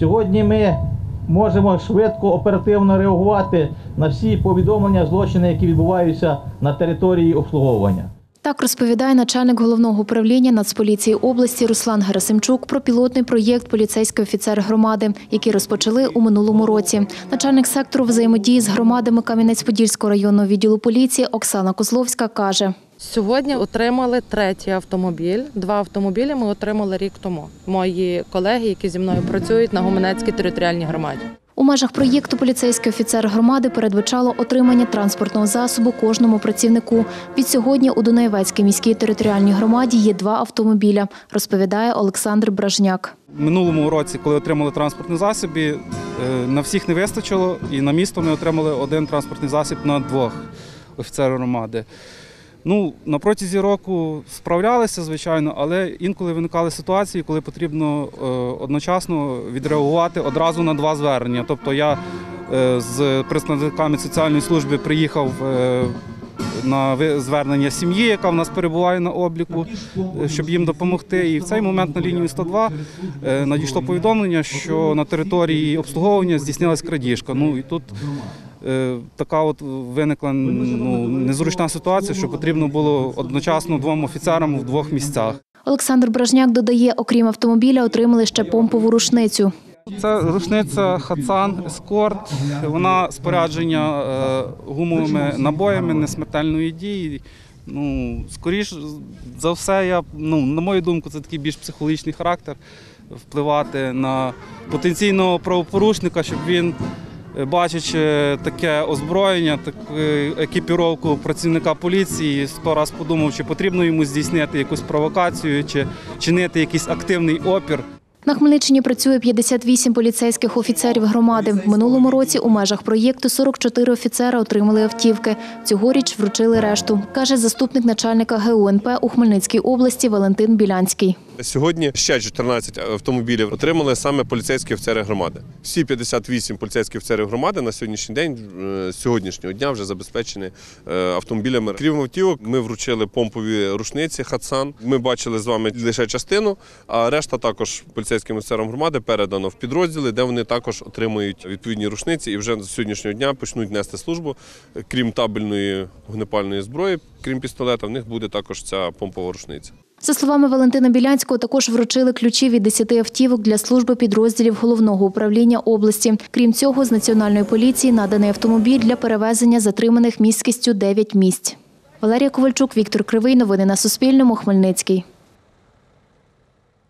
Сьогодні ми можемо швидко, оперативно реагувати на всі повідомлення, злочини, які відбуваються на території обслуговування. Так розповідає начальник Головного управління Нацполіції області Руслан Герасимчук про пілотний проєкт «Поліцейський офіцер громади», який розпочали у минулому році. Начальник сектору взаємодії з громадами Кам'янець-Подільського районного відділу поліції Оксана Козловська каже. Сьогодні отримали третій автомобіль. 2 автомобілі ми отримали рік тому. Мої колеги, які зі мною працюють на Гуменецькій територіальній громаді. У межах проєкту «Поліцейський офіцер громади» передбачало отримання транспортного засобу кожному працівнику. Відсьогодні у Дунаєвецькій міській територіальній громаді є 2 автомобіля, розповідає Олександр Бражняк. В минулому році, коли отримали транспортні засоби, на всіх не вистачило, і на місто ми отримали 1 транспортний засіб на 2 офіцерів громади. На протязі року справлялися, звичайно, але інколи виникали ситуації, коли потрібно одночасно відреагувати одразу на 2 звернення. Тобто я з представниками соціальної служби приїхав на звернення сім'ї, яка в нас перебуває на обліку, щоб їм допомогти. І в цей момент на лінію 102 надійшло повідомлення, що на території обслуговування здійснилась крадіжка. І тут така виникла незручна ситуація, що потрібно було одночасно 2 офіцерам в 2 місцях. Олександр Бражняк додає, окрім автомобіля, отримали ще помпову рушницю. Це рушниця «Хацан Ескорт». Вона спорядження гумовими набоями несмертельної дії. Скоріш за все, на мою думку, це такий більш психологічний характер впливати на потенційного правопорушника, щоб він, бачачи таке озброєння, таку екіпіровку працівника поліції, 100 разів подумав, чи потрібно йому здійснити якусь провокацію, чи чинити якийсь активний опір. На Хмельниччині працює 58 поліцейських офіцерів громади. В минулому році у межах проєкту 44 офіцера отримали автівки. Цьогоріч вручили решту, каже заступник начальника ГУНП у Хмельницькій області Валентин Білянський. Сьогодні ще 14 автомобілів отримали саме поліцейські офіцери громади. Всі 58 поліцейських офіцерів громади на сьогоднішній день, з сьогоднішнього дня вже забезпечені автомобілями. Крім автівок, ми вручили помпові рушниці «Хацан». Ми бачили з вами лише частину, а решта також поліцейським офіцерам громади передано в підрозділи, де вони також отримують відповідні рушниці і вже з сьогоднішнього дня почнуть нести службу. Крім табельної вогнепальної зброї, крім пістолета, в них буде також ця помпова рушниця. За словами Валентина Білянського, також вручили ключі від 10 автівок для служби підрозділів Головного управління області. Крім цього, з Національної поліції наданий автомобіль для перевезення затриманих місткістю 9 місць. Валерія Ковальчук, Віктор Кривий. Новини на Суспільному. Хмельницький.